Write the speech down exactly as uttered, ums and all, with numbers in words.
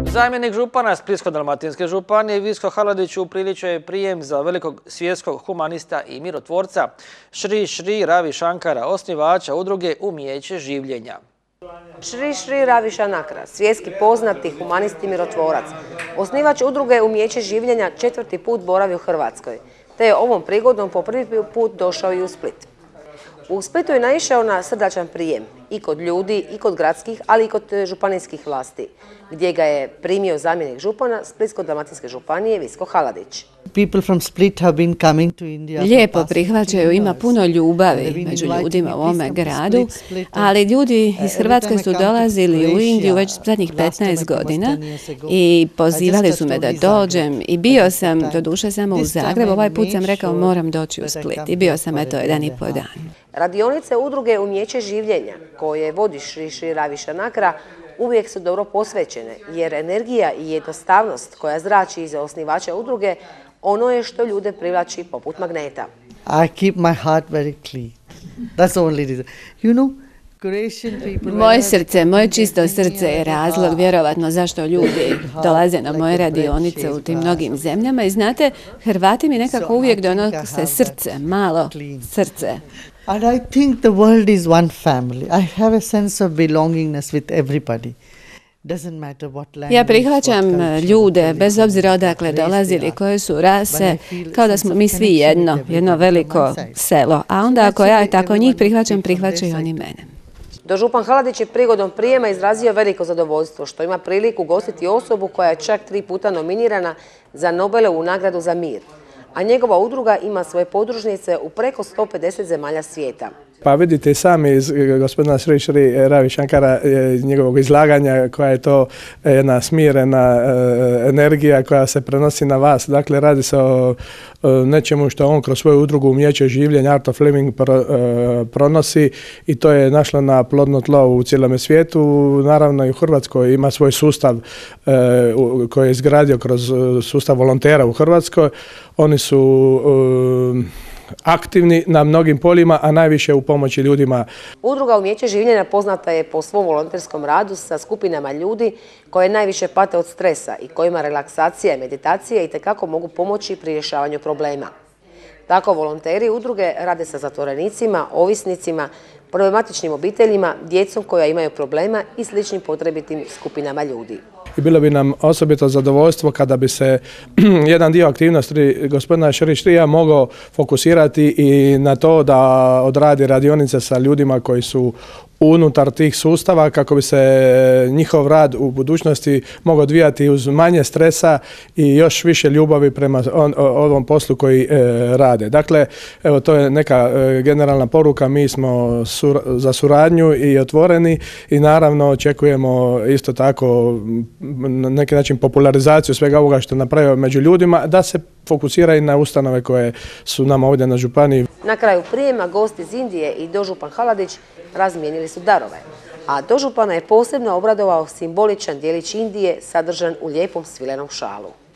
Zamjenik župana Splitsko-dalmatinske županije Visko Haladić upriličio je prijem za velikog svjetskog humanista i mirotvorca Šri Šri Ravi Shankara, osnivača udruge Umijeće življenja. Šri Šri Ravi Shankara, svjetski poznati humanist i mirotvorac, osnivač udruge Umijeće življenja, četvrti put boravi u Hrvatskoj, te je ovom prigodom po prvi put došao i u Split. U Splitu je naišao na srdačan prijem i kod ljudi i kod gradskih, ali i kod županijskih vlasti, gdje ga je primio zamjenik župana Splitsko-dalmatinske županije Visko Haladić. Lijepo prihvaćaju, ima puno ljubavi među ljudima u ovome gradu, ali ljudi iz Hrvatske su dolazili u Indiju već zadnjih petnaest godina i pozivali su me da dođem i bio sam, doduše samo u Zagrebu, ovaj put sam rekao moram doći u Split i bio sam eto jedan i pol dan. Radionice udruge Umijeće življenja, koje vodi Šri Šri Ravi Shankara, uvijek su dobro posvećene, jer energija i jednostavnost koja zrači iza osnivača udruge, ono je što ljude privlači poput magneta. I keep my heart very clean. That's the only reason. You know, moje srce, moje čisto srce je razlog vjerovatno zašto ljudi dolaze na moje radionice u tim mnogim zemljama i znate, Hrvati mi nekako uvijek donose srce, malo srce. And I think the world is one family. I have a sense of belongingness with everybody. Ja prihvaćam ljude, bez obzira odakle dolazili, koje su rase, kao da smo mi svi jedno, jedno veliko selo. A onda ako ja tako njih prihvaćam, prihvaćaju oni mene. Dožupan Haladić je prigodom prijema izrazio veliko zadovoljstvo što ima priliku gostiti osobu koja je čak tri puta nominirana za Nobelovu nagradu za mir, a njegova udruga ima svoje podružnice u preko sto pedeset zemalja svijeta. Pa vidite sami iz gospodina Šri Šri Ravi Shankara, iz njegovog izlaganja, koja je to jedna smirena energija koja se prenosi na vas. Dakle, radi se o nečemu što on kroz svoju udrugu Umijeće življenja Art of Living pronosi i to je našlo na plodno tlo u cijelome svijetu. Naravno i u Hrvatskoj ima svoj sustav koji je izgradio kroz sustav volontera u Hrvatskoj. Oni su aktivni na mnogim poljima, a najviše u pomoći ljudima. Udruga Umijeće življenja poznata je po svom volonterskom radu sa skupinama ljudi koje najviše pate od stresa i kojima relaksacija i meditacija itekako mogu pomoći pri rješavanju problema. Tako volonteri udruge rade sa zatvorenicima, ovisnicima, problematičnim obiteljima, djecom koja imaju problema i sličnim potrebitim skupinama ljudi. I bilo bi nam osobito zadovoljstvo kada bi se jedan dio aktivnosti gospodina Šri Šrija mogao fokusirati i na to da odradi radionice sa ljudima koji su unutar tih sustava kako bi se njihov rad u budućnosti mogao odvijati uz manje stresa i još više ljubavi prema on, ovom poslu koji e, rade. Dakle, evo to je neka e, generalna poruka, mi smo sur, za suradnju i otvoreni i naravno očekujemo isto tako na neki način popularizaciju svega ovoga što napravio među ljudima, da se fokusira i na ustanove koje su nam ovdje na županiji. Na kraju prijema gost iz Indije i dožupan Haladić razmijenili su darove, a dožupana je posebno obradovao simboličan djelić Indije sadržan u lijepom svilenom šalu.